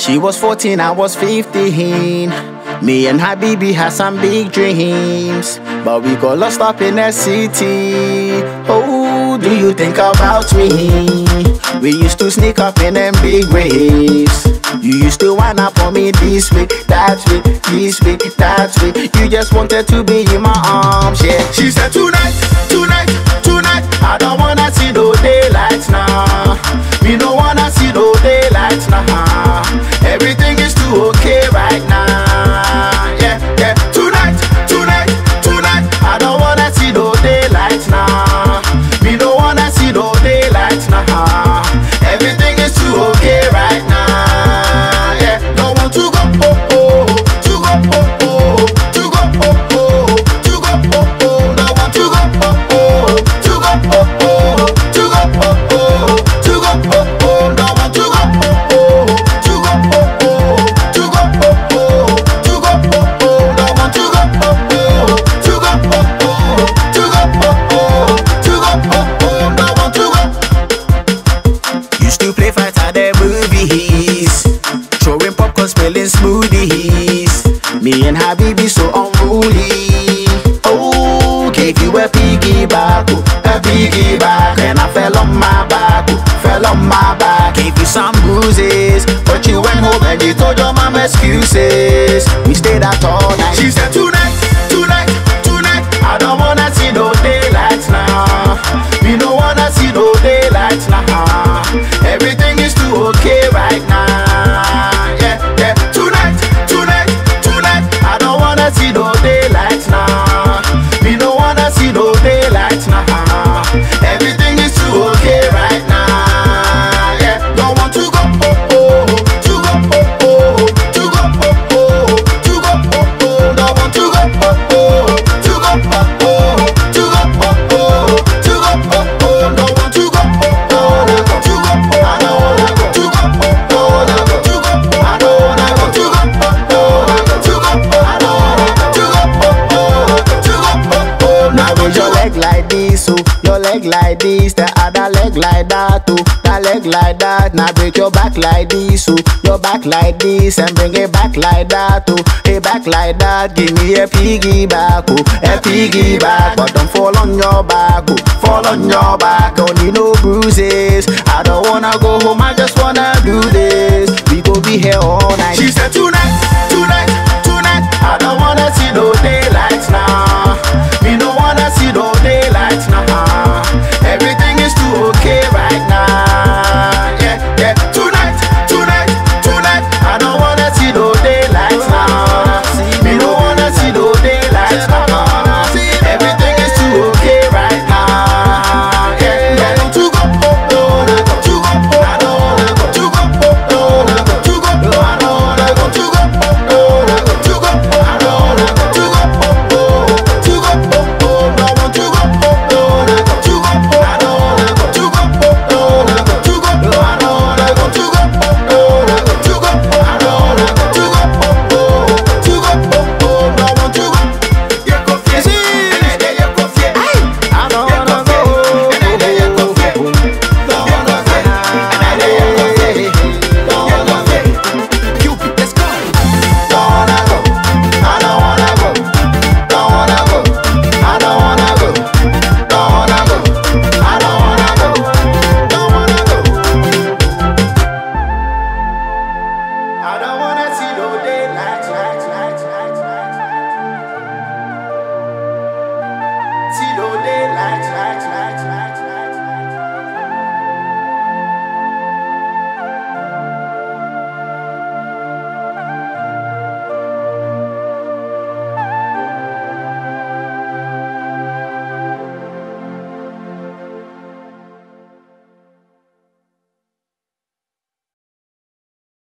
She was 14, I was 15. Me and Habibti had some big dreams, but we got lost up in the city. Oh, do you think about me? We used to sneak up in them big raves. You used to wind up on me this way, that way, this way, that way. You just wanted to be in my arms, yeah. She said tonight, tonight, tonight, I don't wanna see no daylight now. We don't wanna see no daylight now. Everything is too okay right now. Yeah, yeah. Tonight, tonight, tonight, I don't wanna see no daylight now. We don't wanna see no daylight now. Everything is too okay right now. Yeah, don't want to go oh oh, to go oh oh, to go oh oh, to go oh oh. Don't want to go oh oh, to go oh oh, to go oh oh, to go oh oh. Don't want to go oh oh, to go oh oh, to go oh oh, to go oh oh. Don't want to go oh oh, to go oh oh, to go oh oh, to go oh oh. Don't want to go. Used to play fight at the movies, throwing popcorn, spilling smoothies. Me and Habibti so unruly. Oh, gave you a piggyback, and I fell on my back, fell on my back. Gave you some bruises, but you went home and you told your mom excuses. We stayed out all night. She said tonight, tonight, tonight, I don't wanna see no daylight now. We don't wanna see no daylight now. Everything is too okay right now. Yeah, yeah. Tonight, tonight, tonight, I don't wanna see no daylight now. We don't wanna see no daylight now. Everything is too okay right now. Yeah, don't want to go oh oh, to go oh oh, to go oh oh, to go oh oh. Don't want to go oh oh, to go oh oh, to go oh oh, to go oh oh. Don't want to go oh oh, to go oh. I don't wanna go to go oh oh, to go. I don't wanna go to go oh oh, to go. I don't wanna go to go oh oh, to go oh oh. Now raise your leg like this, so your leg like this, the other leg like that, oh, that leg like that. Now break your back like this, so your back like this, and bring it back like that, oh, hey back like that. Give me a piggyback, oh, a piggyback, but don't fall on your back, oh, fall on your back. Only no bruises. I don't wanna go home, I just wanna do this. We go be here all night.